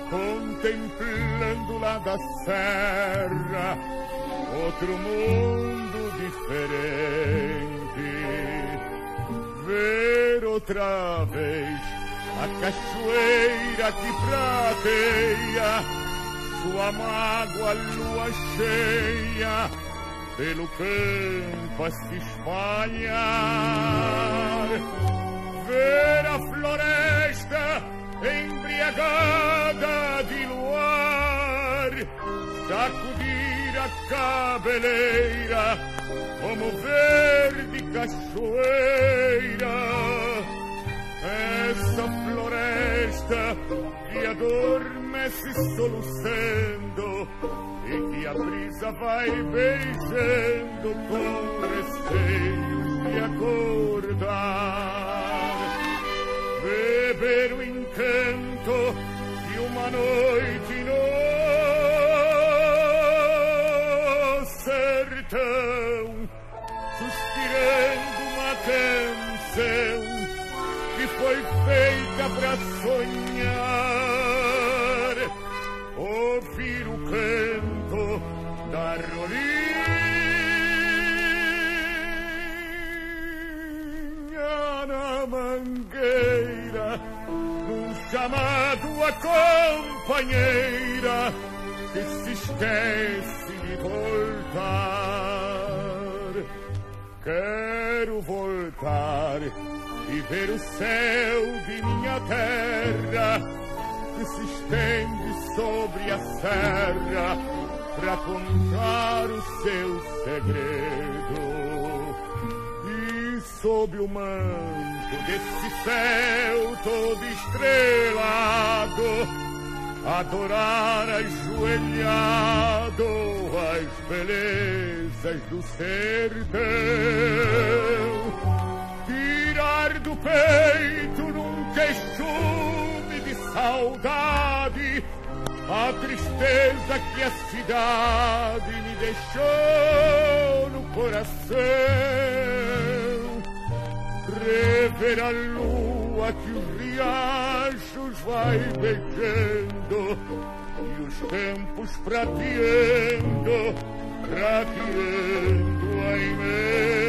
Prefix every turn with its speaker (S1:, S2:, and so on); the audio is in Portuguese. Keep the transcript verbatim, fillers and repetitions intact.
S1: contemplando lá da serra outro mundo diferente. Ver outra vez a cachoeira que prateia sua mágoa lua cheia pelo campo a se espalhar. Ver a floresta embriagada de luar sacudir a cabeleira como verde cachoeira. Essa floresta que adormece soluçando e que a brisa vai beijando com receios de acordar. Beber o encanto de uma noite no sertão, suspirando uma canção que foi feita pra sonhar. Ouvir o canto da rolinha na mangueira, num chamado a companheira que se esquece de voltar. Quero voltar e ver o céu de minha terra que se estende sobre a serra pra contar o seu segredo. E sob o manto desse céu todo estrelado adorar ajoelhado as belezas do sertão. Tirar do peito num queixume de saudade a tristeza que a cidade me deixou no coração. Rever a lua que os riachos vai beijando e os campos prateando, prateando a imensa